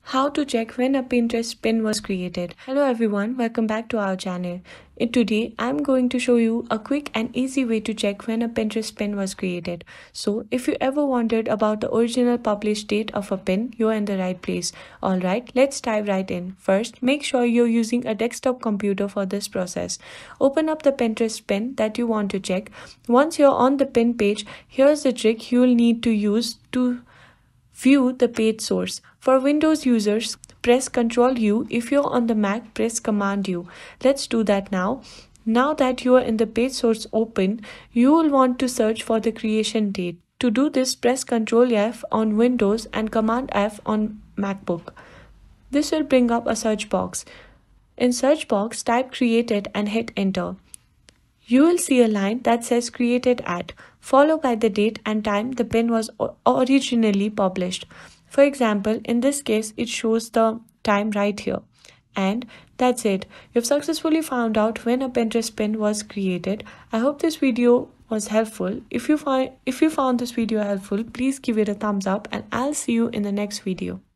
How to check when a Pinterest pin was created. Hello everyone, welcome back to our channel. Today I'm going to show you a quick and easy way to check when a Pinterest pin was created. So if you ever wondered about the original published date of a pin, you're in the right place. Alright, let's dive right in. First, make sure you're using a desktop computer for this process. Open up the Pinterest pin that you want to check. Once you're on the pin page, here's the trick you'll need to use to view the page source. For Windows users, press Ctrl U. If you're on the Mac, press Command U. Let's do that now. Now that you are in the page source open, you will want to search for the creation date. To do this, press Ctrl F on Windows and Command F on MacBook. This will bring up a search box. In search box, type created and hit enter. You will see a line that says created at, followed by the date and time the pin was originally published. For example, in this case, it shows the time right here. And that's it. You've successfully found out when a Pinterest pin was created. I hope this video was helpful. If you found this video helpful, please give it a thumbs up and I'll see you in the next video.